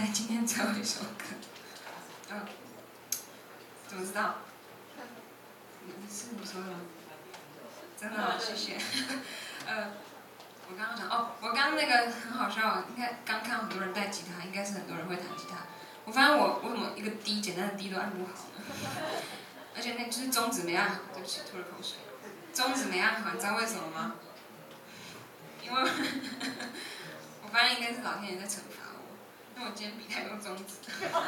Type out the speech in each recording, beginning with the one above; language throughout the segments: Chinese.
带来今天最后一首歌。怎么知道？是你说的吗？真的吗？谢谢。我刚刚讲我刚刚那个很好笑，应该刚看很多人带吉他，应该是很多人会弹吉他。我发现我为什么一个简单的 D 都按不好呢？而且那就是中指没按好，对不起，吐了口水。中指没按好，你知道为什么吗？因为我发现应该是老天爷在惩罚我，因为我今天比太多中指。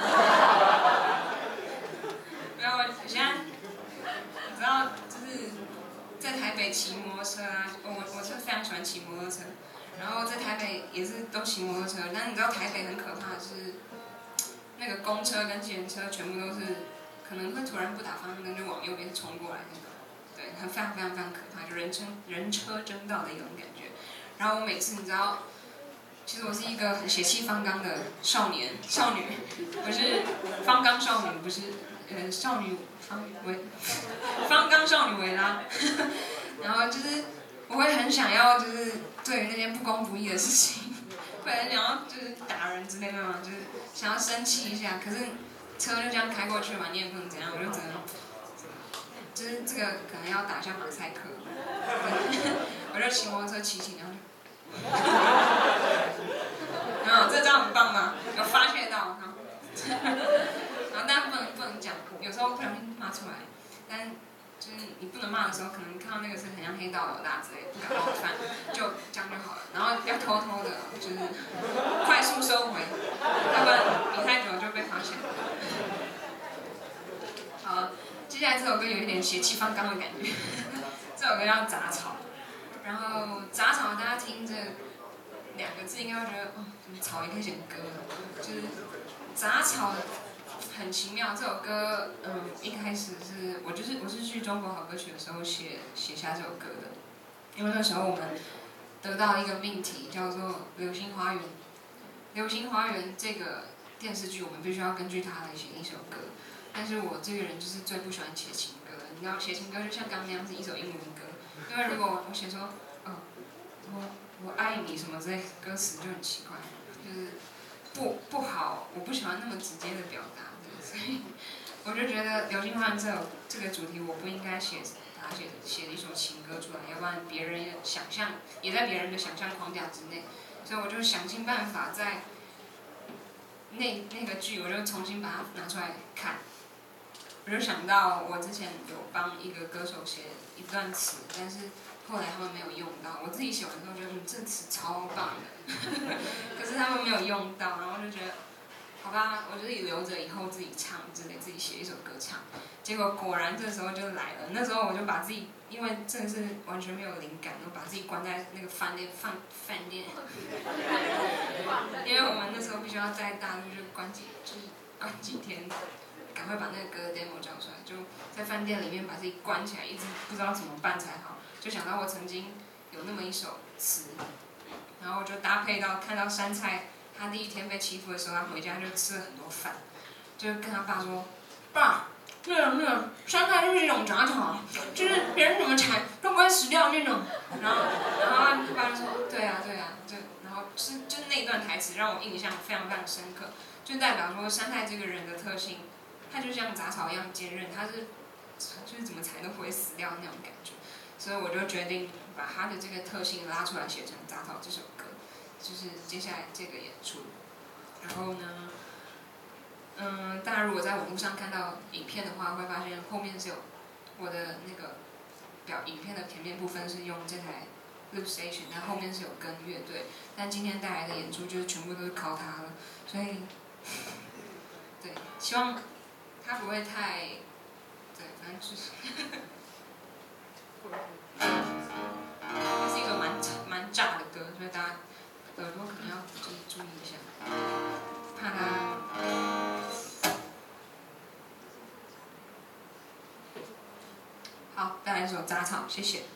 没有，我现在你知道，就是在台北骑摩托车啊，我是非常喜欢骑摩托车，然后在台北也是都骑摩托车，但你知道台北很可怕，就是那个公车跟计程车全部都是可能会突然不打方向灯就往右边冲过来那种，对，非常可怕，就人车争道的一种感觉。然后我每次你知道，其实我是一个很血气方刚的少女，我是方刚少女，不是少女方刚少女维拉。然后就是我会很想要，就是对于那些不公不义的事情，会很想要就是打人之类的嘛，就是想要生气一下。可是车就这样开过去嘛，你也不能怎样，我就只能，就是这个可能要打一下马赛克。我就骑摩托车骑，然后然后这招很棒吗？有发泄到，然后但不能讲，有时候不小心骂出来，但就是你不能骂的时候，可能看到那个是很像黑道老大之类，不敢冒犯，就这样就好了。然后要偷偷的，就是快速收回，要不然比太久就被发现。好，接下来这首歌有一点血气方刚的感觉，这首歌叫《杂草》。然后杂草，大家听这两个字应该会觉得，怎么草也可以写歌？就是杂草很奇妙。这首歌，一开始是我是去中国好歌曲的时候写下这首歌的，因为那时候我们得到一个命题叫做《流星花园》。《流星花园》这个电视剧，我们必须要根据它来写一首歌。但是我这个人就是最不喜欢写情歌的，你知道，写情歌就像刚刚那样是一首英文歌。因为如果我写说，我爱你什么之类，歌词就很奇怪，就是不好，我不喜欢那么直接的表达，所以我就觉得《流星花园》这个主题，我不应该把它写一首情歌出来，要不然别人的想象也在别人的想象框架之内，所以我就想尽办法在那个剧，我就重新把它拿出来看。我就想到我之前有帮一个歌手写一段词，但是后来他们没有用到。我自己写完之后觉得，这词超棒的，可是他们没有用到，然后就觉得，好吧，我就留着以后自己唱之类，自己写一首歌唱。结果果然这时候就来了，那时候我就把自己，因为真的是完全没有灵感，我把自己关在那个饭店，因为我们那时候必须要在大陆就关几天。赶快把那个歌的 demo 交出来，就在饭店里面把自己关起来，一直不知道怎么办才好。就想到我曾经有那么一首词，然后我就搭配到看到杉菜，他第一天被欺负的时候，他回家就吃了很多饭，就跟他爸说：“爸，那个杉菜就是一种杂草，就是别人怎么踩都不会死掉那种。”然后他爸就说：“对啊，就然后就是那一段台词让我印象非常深刻，就代表说杉菜这个人的特性。它就像杂草一样坚韧，就是怎么踩都不会死掉那种感觉，所以我就决定把它的这个特性拉出来写成《杂草》这首歌，就是接下来这个演出。然后呢，大家如果在网络上看到影片的话，会发现后面是有我的那个影片的前面部分是用这台 Loop Station， 但后面是有跟乐队，但今天带来的演出就是全部都是靠它了，所以对，希望。它不会太，对，反正就是，它是一个蛮炸的歌，所以大家耳朵可能要注意一下，怕它。好，带来一首《杂草》，谢谢。